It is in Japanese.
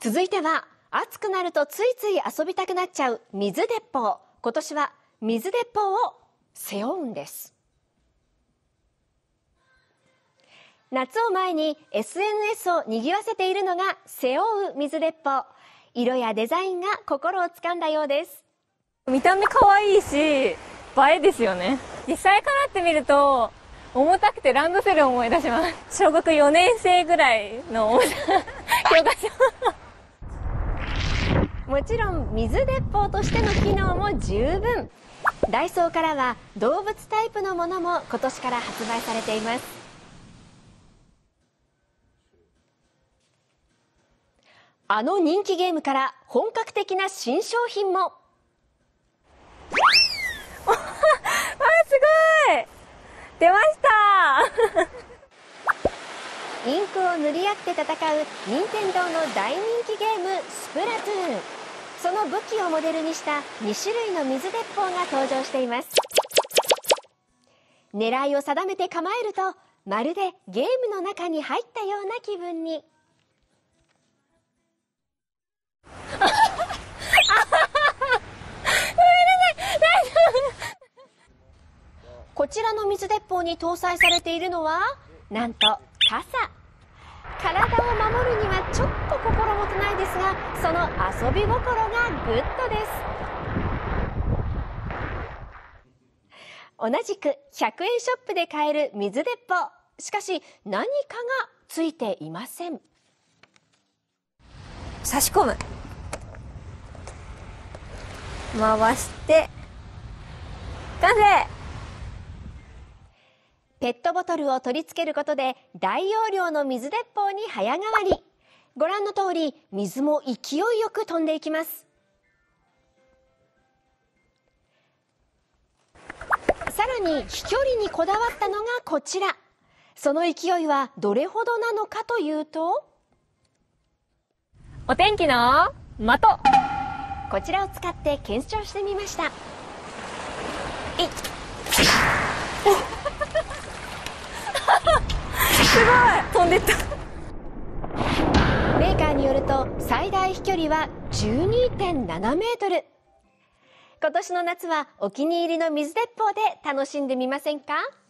続いては暑くなるとついつい遊びたくなっちゃう水鉄砲。今年は水鉄砲を背負うんです。夏を前に SNS を賑わせているのが背負う水鉄砲。色やデザインが心をつかんだようです。 見た目可愛いし映えですよね。実際からってみると重たくてランドセルを思い出します。小学4年生ぐらいの重さ教科書もちろん水鉄砲としての機能も十分。ダイソーからは動物タイプのものも今年から発売されています。あの人気ゲームから本格的な新商品も。 すごい出ましたインクを塗り合って戦う任天堂の大人気ゲームスプラトゥーン。その武器をモデルにした2種類の水鉄砲が登場しています。狙いを定めて構えるとまるでゲームの中に入ったような気分に。こちらの水鉄砲に搭載されているのはなんと傘。体を守るにはちょっと心もとないですが、その遊び心がグッドです。同じく100円ショップで買える水鉄砲。しかし何かがついていません。 差し込む、回して完成。 ペットボトルを取り付けることで大容量の水鉄砲に早変わり。ご覧の通り水も勢いよく飛んでいきます。さらに飛距離にこだわったのがこちら。その勢いはどれほどなのかというと、 お天気の的。 こちらを使って検証してみました。 すごい飛んでった。 メーカーによると最大飛距離は 12.7 メートル。今年の夏はお気に入りの水鉄砲で楽しんでみませんか？